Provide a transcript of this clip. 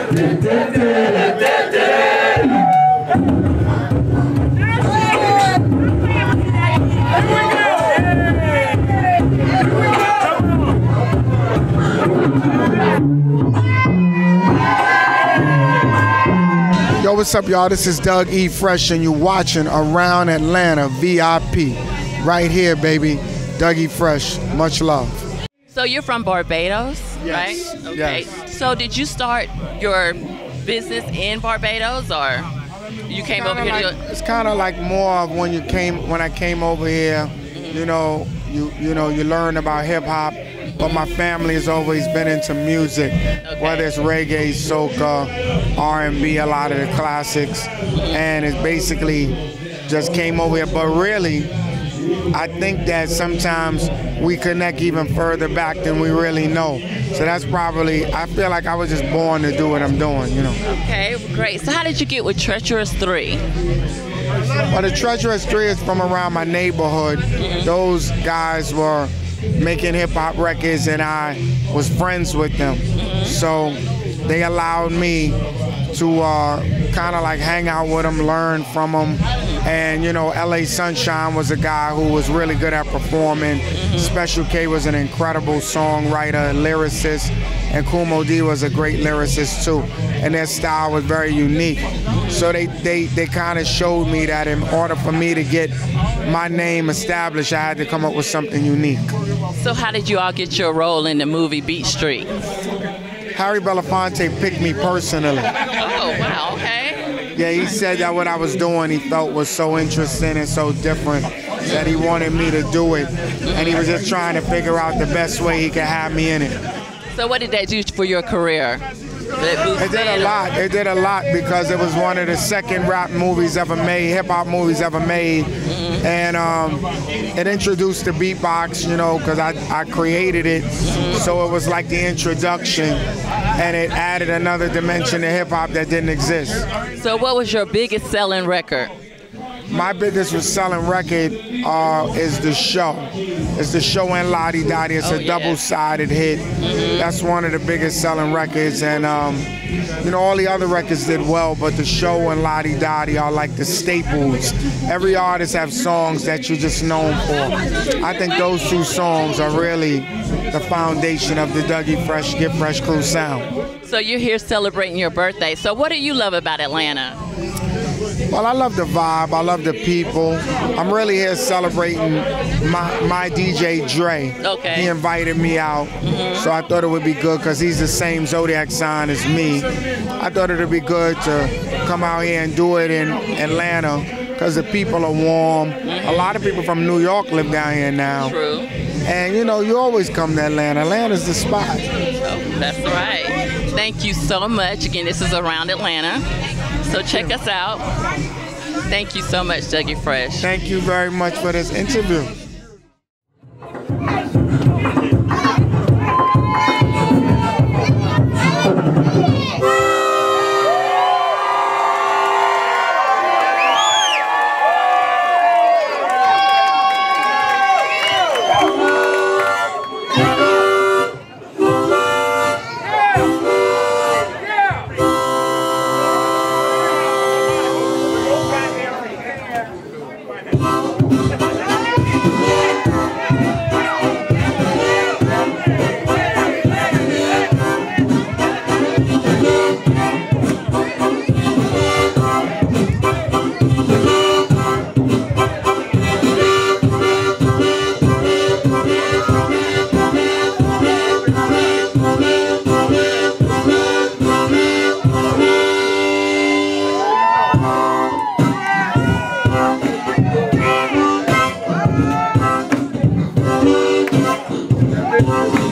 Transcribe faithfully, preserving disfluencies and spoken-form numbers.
Yo, what's up, y'all? This is Doug E. Fresh, and you're watching Around Atlanta V I P. Right here, baby. Doug E. Fresh. Much love. So you're from Barbados, Yes. right? Okay. Yes. So did you start your business in Barbados, or you came over here? Like, to it's kind of like more of when you came, when I came over here. You know, you you know, you learn about hip hop. But my family has always been into music, Okay. whether it's reggae, soca, R and B, a lot of the classics, and it's basically just came over here. But really, I think that sometimes we connect even further back than we really know. So that's probably, I feel like I was just born to do what I'm doing, you know. Okay, great. So how did you get with Treacherous three? Well, the Treacherous three is from around my neighborhood. Mm-hmm. Those guys were making hip hop records, and I was friends with them. Mm-hmm. So they allowed me to uh, kind of like hang out with them, learn from them. And you know, L A Sunshine was a guy who was really good at performing. Mm-hmm. Special K was an incredible songwriter, lyricist, and Kumo D was a great lyricist too. And their style was very unique. So they they they kind of showed me that in order for me to get my name established, I had to come up with something unique. So how did you all get your role in the movie Beat Street? Harry Belafonte picked me personally. Oh, wow, okay. Yeah, he said that what I was doing he felt was so interesting and so different that he wanted me to do it. And he was just trying to figure out the best way he could have me in it. So what did that do for your career? It did a lot. It did a lot because it was one of the second rap movies ever made, hip hop movies ever made. Mm-hmm. And um, it introduced the beatbox, you know, because I, I created it. Mm-hmm. So it was like the introduction, and it added another dimension to hip hop that didn't exist. So what was your biggest selling record? My biggest was selling record uh, is The Show. It's The Show and Lottie Dottie. It's oh, a yeah. double-sided hit. Mm-hmm. That's one of the biggest selling records. And, um, you know, all the other records did well, but The Show and Lottie Dottie are like the staples. Every artist has songs that you're just known for. I think those two songs are really the foundation of the Dougie Fresh, Get Fresh Crew sound. So you're here celebrating your birthday. So what do you love about Atlanta? Well, I love the vibe. I love the people. I'm really here celebrating my my D J Dre. Okay. He invited me out, mm-hmm. so I thought it would be good because he's the same zodiac sign as me. I thought it would be good to come out here and do it in Atlanta because the people are warm. Mm-hmm. A lot of people from New York live down here now. True. And you know, you always come to Atlanta. Atlanta's the spot. Oh, that's right. Thank you so much. Again, this is Around Atlanta. So check us out. Thank you so much, Dougie Fresh. Thank you very much for this interview. Thank you.